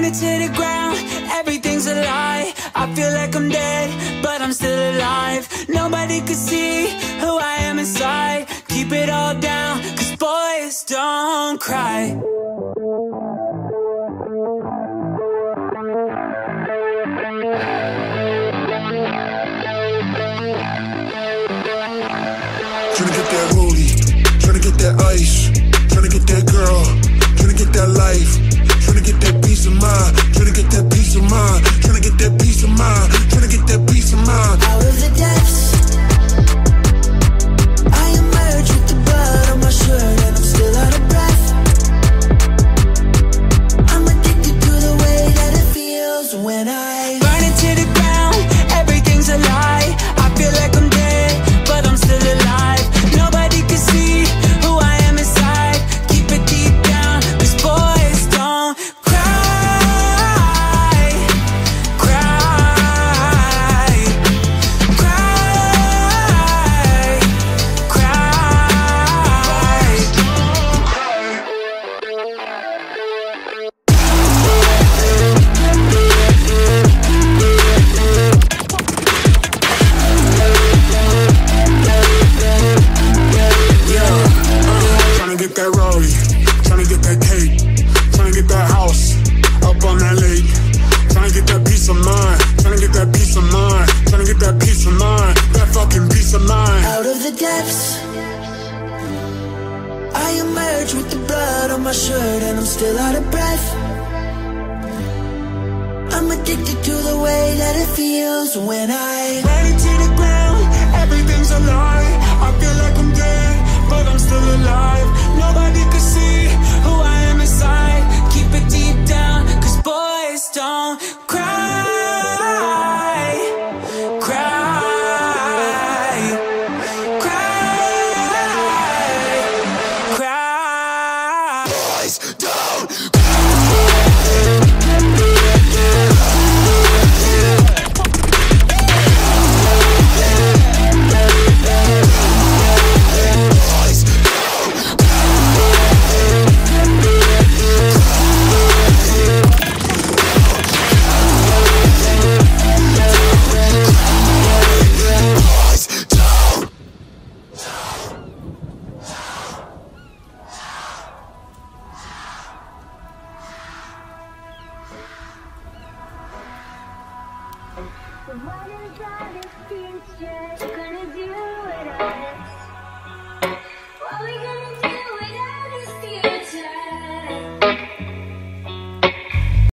it to the ground, everything's a lie. I feel like I'm dead, but I'm still alive. Nobody could see who I am inside. Keep it all down, 'cause boys don't cry. Tryna get that rollie, tryna get that ice, tryna get that girl, tryna get that life, tryna get that peace of mind, tryna get that peace of mind, tryna get that peace of mind, tryna get that peace of mind. Out of the depths, I emerge with the blood on my shirt and I'm still out of breath. I'm addicted to the way that it feels when I burn it to the ground, everything's a lie. I feel like I'm dead, but I'm still alive. Nobody can see who I am inside. Keep it deep down, 'cause boys don't cry. Cry. Cry. Cry. Tryna get that Rory, tryna get that cake, tryna get that house up on that lake, tryna get that peace of mind, tryna get that peace of mind, tryna get that peace of mind, that fucking peace of mind. out of the depths, I emerge with the blood on my shirt and I'm still out of breath. I'm addicted to the way that it feels when I Burn it to the ground, everything's a lie. I feel like I'm dead, but I'm still alive. Nobody can see who I am inside. Keep it deep down, 'cause boys don't cry. Cry. Cry. Cry. Boys don't What is all the future gonna do with us? What we gonna